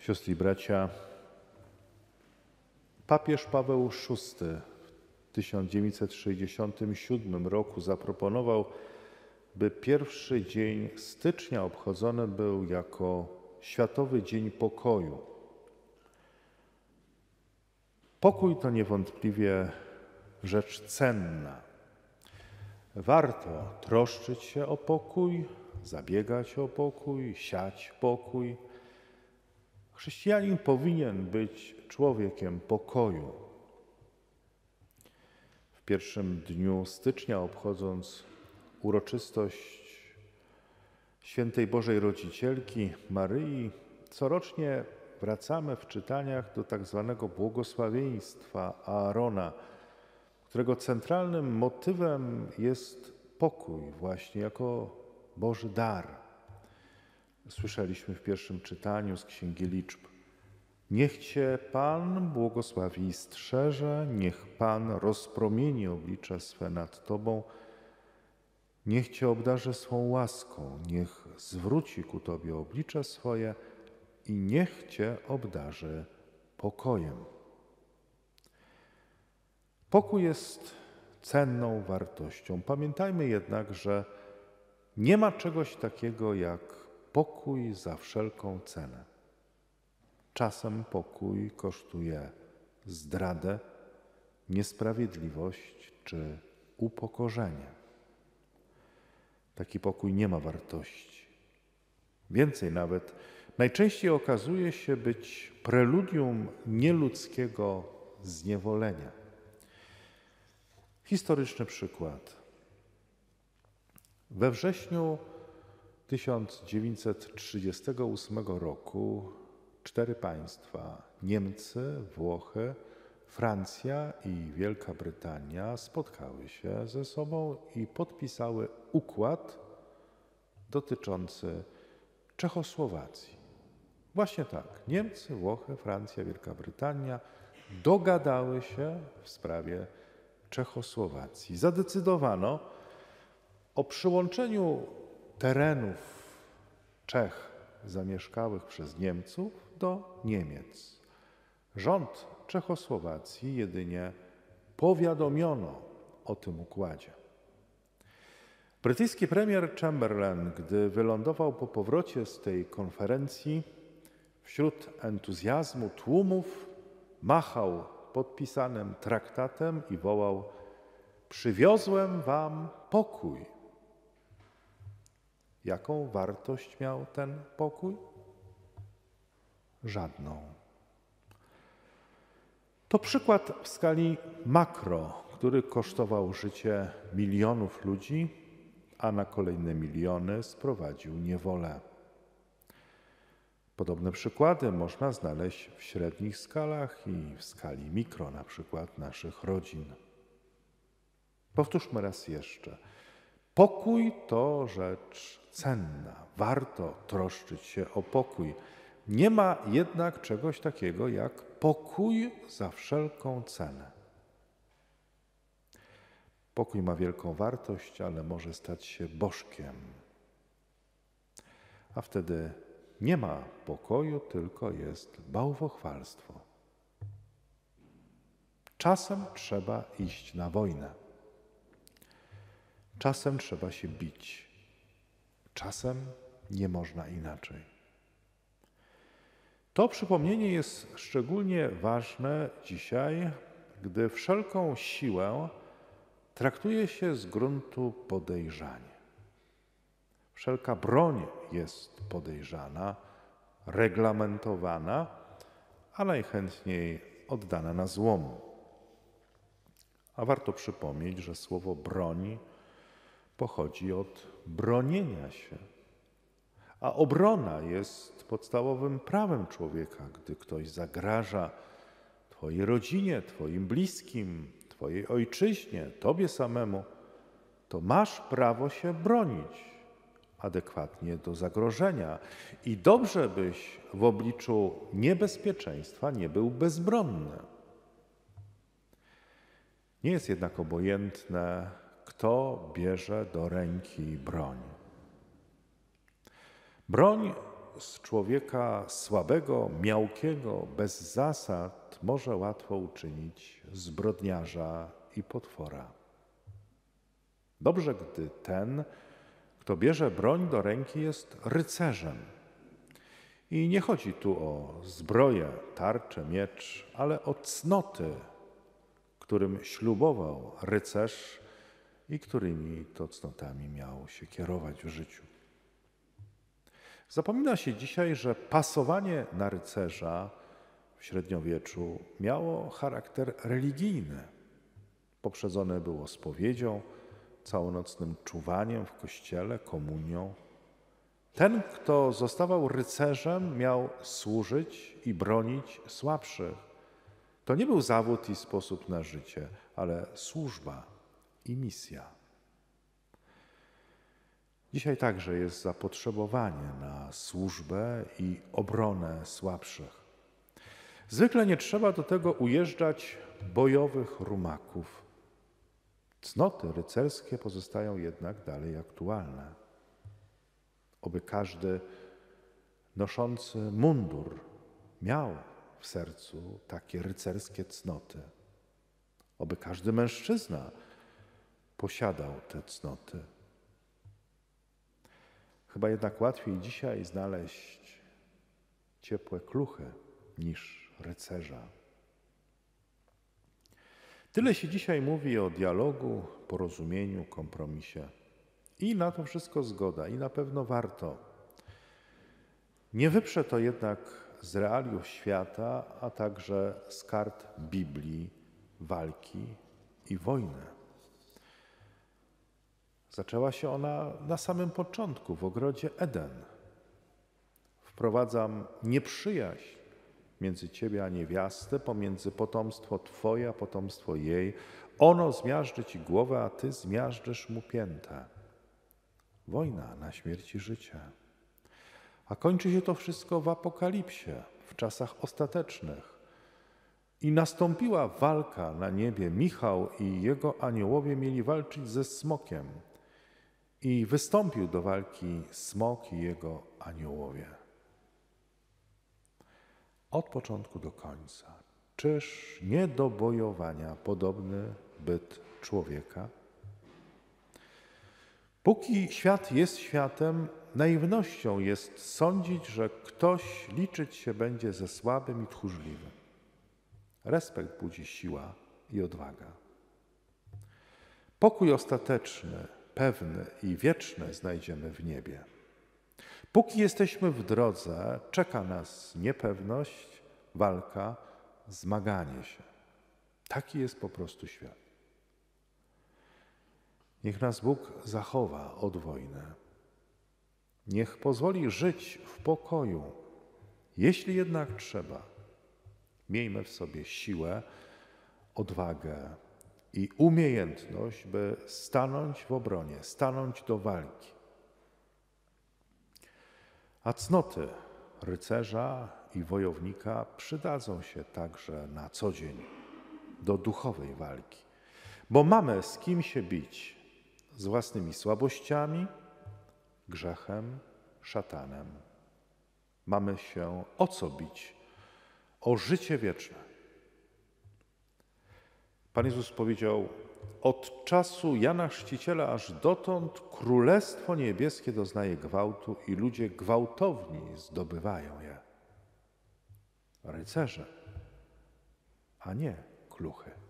Siostry i bracia, papież Paweł VI w 1967 roku zaproponował, by pierwszy dzień stycznia obchodzony był jako Światowy Dzień Pokoju. Pokój to niewątpliwie rzecz cenna. Warto troszczyć się o pokój, zabiegać o pokój, siać pokój. Chrześcijanin powinien być człowiekiem pokoju. W pierwszym dniu stycznia, obchodząc uroczystość Świętej Bożej Rodzicielki Maryi, corocznie wracamy w czytaniach do tak zwanego błogosławieństwa Aarona, którego centralnym motywem jest pokój właśnie jako Boży dar. Słyszeliśmy w pierwszym czytaniu z Księgi Liczb: niech Cię Pan błogosławi i strzeże, niech Pan rozpromieni oblicze swe nad Tobą, niech Cię obdarzy swą łaską, niech zwróci ku Tobie oblicze swoje i niech Cię obdarzy pokojem. Pokój jest cenną wartością. Pamiętajmy jednak, że nie ma czegoś takiego jak pokój za wszelką cenę. Czasem pokój kosztuje zdradę, niesprawiedliwość czy upokorzenie. Taki pokój nie ma wartości. Więcej nawet, najczęściej okazuje się być preludium nieludzkiego zniewolenia. Historyczny przykład. We wrześniu 1938 roku 4 państwa, Niemcy, Włochy, Francja i Wielka Brytania, spotkały się ze sobą i podpisały układ dotyczący Czechosłowacji. Właśnie tak, Niemcy, Włochy, Francja, Wielka Brytania dogadały się w sprawie Czechosłowacji. Zadecydowano o przyłączeniu terenów Czech zamieszkałych przez Niemców do Niemiec. Rząd Czechosłowacji jedynie powiadomiono o tym układzie. Brytyjski premier Chamberlain, gdy wylądował po powrocie z tej konferencji, wśród entuzjazmu tłumów machał podpisanym traktatem i wołał: przywiozłem wam pokój. Jaką wartość miał ten pokój? Żadną. To przykład w skali makro, który kosztował życie milionów ludzi, a na kolejne miliony sprowadził niewolę. Podobne przykłady można znaleźć w średnich skalach i w skali mikro, na przykład naszych rodzin. Powtórzmy raz jeszcze. Pokój to rzecz cenna. Warto troszczyć się o pokój. Nie ma jednak czegoś takiego jak pokój za wszelką cenę. Pokój ma wielką wartość, ale może stać się bożkiem. A wtedy nie ma pokoju, tylko jest bałwochwalstwo. Czasem trzeba iść na wojnę. Czasem trzeba się bić. Czasem nie można inaczej. To przypomnienie jest szczególnie ważne dzisiaj, gdy wszelką siłę traktuje się z gruntu podejrzanie. Wszelka broń jest podejrzana, reglamentowana, a najchętniej oddana na złom. A warto przypomnieć, że słowo broń pochodzi od bronienia się. A obrona jest podstawowym prawem człowieka. Gdy ktoś zagraża twojej rodzinie, twoim bliskim, twojej ojczyźnie, tobie samemu, to masz prawo się bronić adekwatnie do zagrożenia. I dobrze byś w obliczu niebezpieczeństwa nie był bezbronny. Nie jest jednak obojętne, kto bierze do ręki broń. Broń z człowieka słabego, miałkiego, bez zasad może łatwo uczynić zbrodniarza i potwora. Dobrze, gdy ten, kto bierze broń do ręki, jest rycerzem. I nie chodzi tu o zbroję, tarczę, miecz, ale o cnoty, którym ślubował rycerz i którymi to cnotami miał się kierować w życiu. Zapomina się dzisiaj, że pasowanie na rycerza w średniowieczu miało charakter religijny. Poprzedzone było spowiedzią, całonocnym czuwaniem w kościele, komunią. Ten, kto zostawał rycerzem, miał służyć i bronić słabszych. To nie był zawód i sposób na życie, ale służba i misja. Dzisiaj także jest zapotrzebowanie na służbę i obronę słabszych. Zwykle nie trzeba do tego ujeżdżać bojowych rumaków. Cnoty rycerskie pozostają jednak dalej aktualne. Oby każdy noszący mundur miał w sercu takie rycerskie cnoty. Oby każdy mężczyzna posiadał te cnoty. Chyba jednak łatwiej dzisiaj znaleźć ciepłe kluchy niż rycerza. Tyle się dzisiaj mówi o dialogu, porozumieniu, kompromisie. I na to wszystko zgoda i na pewno warto. Nie wyprze to jednak z realiów świata, a także z kart Biblii, walki i wojny. Zaczęła się ona na samym początku, w ogrodzie Eden. Wprowadzam nieprzyjaźń między ciebie a niewiastę, pomiędzy potomstwo twoje a potomstwo jej. Ono zmiażdży ci głowę, a ty zmiażdżysz mu piętę. Wojna na śmierć i życie. A kończy się to wszystko w Apokalipsie, w czasach ostatecznych. I nastąpiła walka na niebie. Michał i jego aniołowie mieli walczyć ze smokiem. I wystąpił do walki smok i jego aniołowie. Od początku do końca. Czyż nie do bojowania podobny byt człowieka? Póki świat jest światem, naiwnością jest sądzić, że ktoś liczyć się będzie ze słabym i tchórzliwym. Respekt budzi siła i odwaga. Pokój ostateczny, pewny i wieczny znajdziemy w niebie. Póki jesteśmy w drodze, czeka nas niepewność, walka, zmaganie się. Taki jest po prostu świat. Niech nas Bóg zachowa od wojny. Niech pozwoli żyć w pokoju. Jeśli jednak trzeba, miejmy w sobie siłę, odwagę i umiejętność, by stanąć w obronie, stanąć do walki. A cnoty rycerza i wojownika przydadzą się także na co dzień do duchowej walki, bo mamy z kim się bić, z własnymi słabościami, grzechem, szatanem. Mamy się o co bić? O życie wieczne. Pan Jezus powiedział: od czasu Jana Chrzciciela aż dotąd Królestwo Niebieskie doznaje gwałtu i ludzie gwałtowni zdobywają je. Rycerze, a nie kluchy.